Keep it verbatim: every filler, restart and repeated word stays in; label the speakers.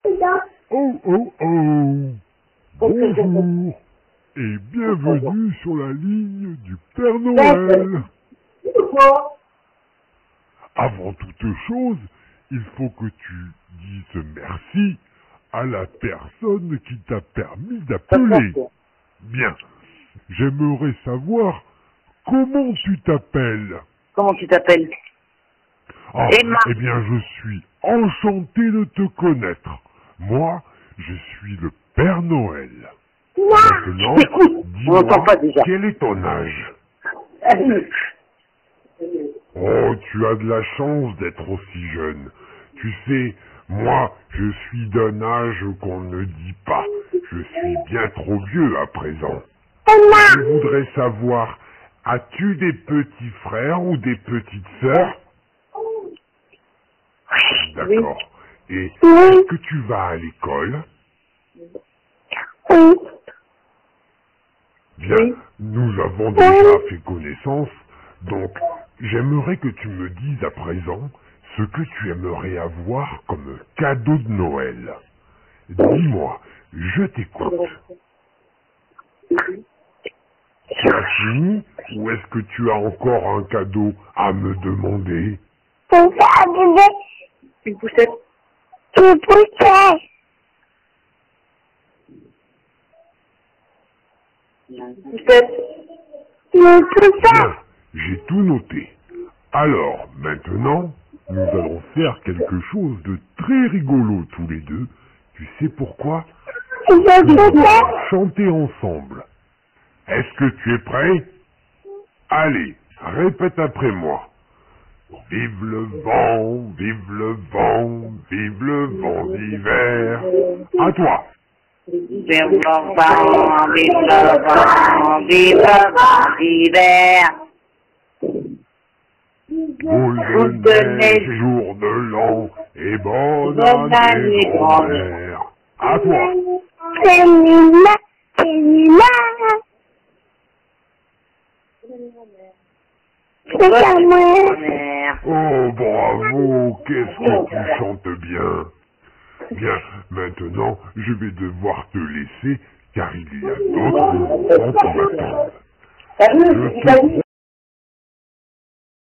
Speaker 1: Oh, oh, oh. Bonjour et bienvenue sur la ligne du Père Noël. Avant toute chose, il faut que tu dises merci à la personne qui t'a permis d'appeler. Bien, j'aimerais savoir comment tu t'appelles.
Speaker 2: Comment tu t'appelles?
Speaker 1: Ah,
Speaker 2: Emma.
Speaker 1: eh bien, je suis enchanté de te connaître. Moi, je suis le Père Noël. Maintenant, dis-moi, quel est ton âge? Oh, tu as de la chance d'être aussi jeune. Tu sais, moi, je suis d'un âge qu'on ne dit pas. Je suis bien trop vieux à présent. Je voudrais savoir, as-tu des petits frères ou des petites sœurs? D'accord. Et est-ce que tu vas à l'école?
Speaker 3: Oui.
Speaker 1: Bien, nous avons déjà fait connaissance, donc j'aimerais que tu me dises à présent ce que tu aimerais avoir comme cadeau de Noël. Dis-moi, je t'écoute. Tu as fini ou est-ce que tu as encore un cadeau à me demander?
Speaker 2: Une poussette.
Speaker 3: Une poussette.
Speaker 2: Une poussette.
Speaker 3: Une poussette.
Speaker 1: Bien, j'ai tout noté. Alors, maintenant, nous allons faire quelque chose de très rigolo tous les deux. Tu sais pourquoi? Nous allons chanter ensemble. Est-ce que tu es prêt? Allez, répète après moi. Vive le vent, vive le vent, vive le vent d'hiver. À toi.
Speaker 2: Vive le vent, vive le vent, vive le vent d'hiver.
Speaker 1: Boule de neige, jour de l'an, et bonne année, grand-mère. À toi.
Speaker 3: C'est Nina, c'est Nina. C'est à moi.
Speaker 1: Oh, bravo, qu'est-ce que tu chantes bien. Bien, maintenant, je vais devoir te laisser, car il y a d'autres enfants qui m'attendent. Je te